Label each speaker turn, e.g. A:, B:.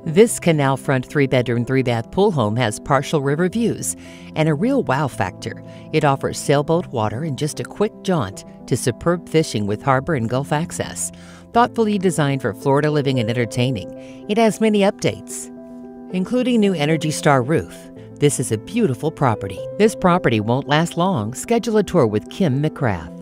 A: This canal front 3-bedroom, 3-bath pool home has partial river views and a real wow factor. It offers sailboat water and just a quick jaunt to superb fishing with harbor and Gulf access. Thoughtfully designed for Florida living and entertaining, it has many updates, including new Energy Star roof. This is a beautiful property. This property won't last long. Schedule a tour with Kim McGrath.